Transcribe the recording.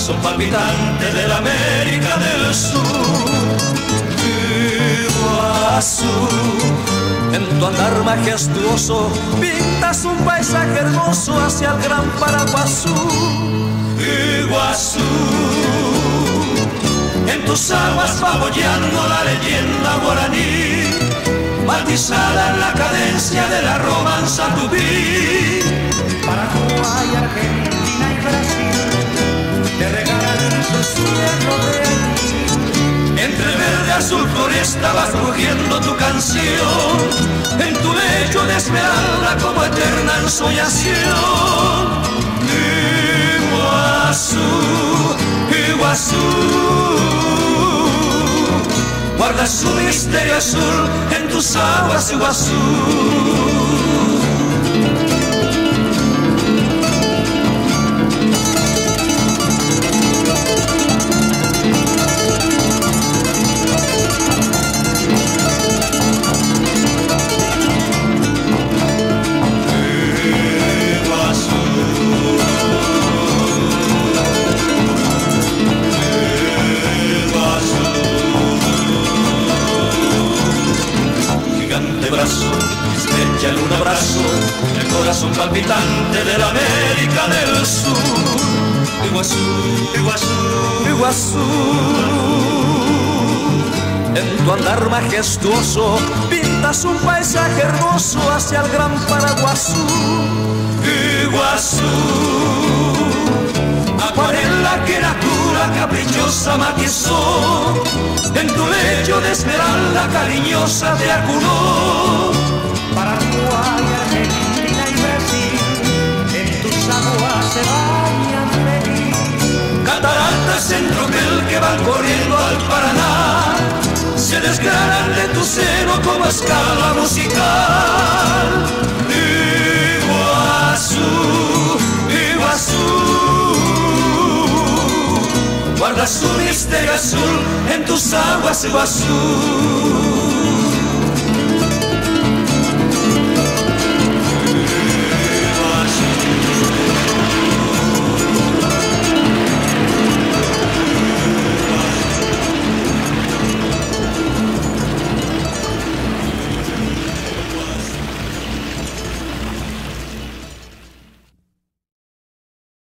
corazón palpitante de la América del Sur. Iguazú, en tu andar majestuoso pintas un paisaje hermoso hacia el gran Paraguazú. Iguazú, en tus aguas va bollando la leyenda guaraní, matizada en la cadencia de la romanza tupí. Paraguay, Argentina y Brasil te regalan su cielo de allí. Entre verde, azul, floresta vas rugiendo tu canción, en tu lecho de esmeralda como eterna ensoñación. Iguazú, Iguazú, guarda su misterio azul en tus aguas, Iguazú. Échale un abrazo, el corazón palpitante de la América del Sur. Iguazú, Iguazú, Iguazú, en tu andar majestuoso pintas un paisaje hermoso hacia el gran Paraguazú. Iguazú, acuarela que la cura caprichosa matizó, en tu lecho de esmeralda cariñosa te acunó. Paraguay, Argentina y Brasil en tus aguas se bañan feliz. Cataratas en tropel que van corriendo al Paraná, se desgranan de tu seno como escala musical. Iguazú, Iguazú, guarda su misterio azul en tus aguas, Iguazú.